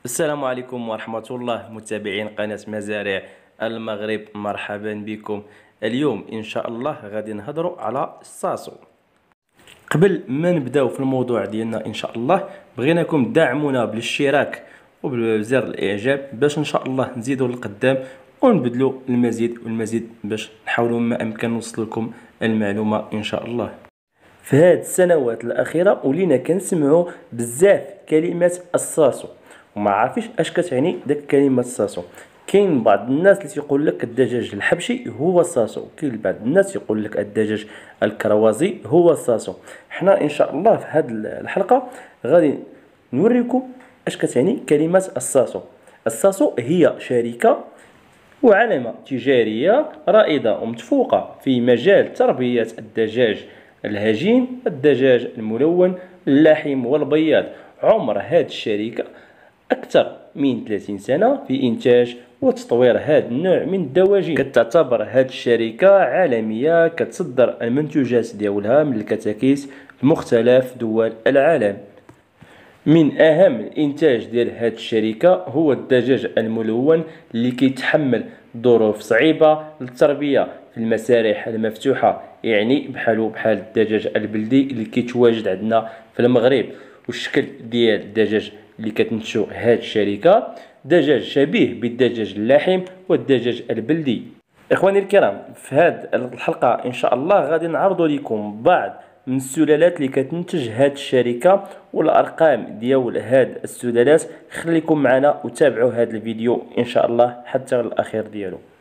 السلام عليكم ورحمة الله متابعين قناة مزارع المغرب، مرحبا بكم. اليوم إن شاء الله غادي نهضروا على الساسو. قبل ما نبداو في الموضوع ديالنا إن شاء الله بغيناكم تدعمونا بالاشتراك وبزر الإعجاب باش إن شاء الله نزيدوا للقدام ونبدلوا المزيد والمزيد باش نحاولوا ما أمكن نوصل لكم المعلومة إن شاء الله. في هذه السنوات الأخيرة ولينا كنسمعوا بزاف كلمة الساسو وما عارفيش اش كتعني داك كلمه الساسو. كاين بعض الناس اللي تيقول لك الدجاج الحبشي هو الساسو، كاين بعض الناس يقول لك الدجاج الكروازي هو الساسو. حنا ان شاء الله في هذه الحلقه غادي نوريكم اش كتعني كلمه الساسو. الساسو هي شركه وعلامه تجاريه رائده ومتفوقه في مجال تربيه الدجاج الهجين، الدجاج الملون، اللحم والبياض. عمر هذه الشركه أكثر من 30 سنة في إنتاج وتطوير هذا النوع من الدواجن. كتعتبر هذه الشركة عالمية، كتصدر المنتوجات ديالها من الكتاكيت لمختلف دول العالم. من أهم الإنتاج ديال هذه الشركة هو الدجاج الملون اللي كيتحمل ظروف صعيبة للتربية في المسارح المفتوحة، يعني بحال الدجاج البلدي اللي كيتواجد عندنا في المغرب. والشكل ديال الدجاج اللي كتنتجو هاد الشركة دجاج شبيه بالدجاج اللحم والدجاج البلدي. اخواني الكرام، في هاد الحلقة ان شاء الله غادي نعرض لكم بعض من السلالات اللي كتنتج هاد الشركة والارقام ديال هاد السلالات. خليكم معنا وتابعوا هاد الفيديو ان شاء الله حتى الاخير ديالو.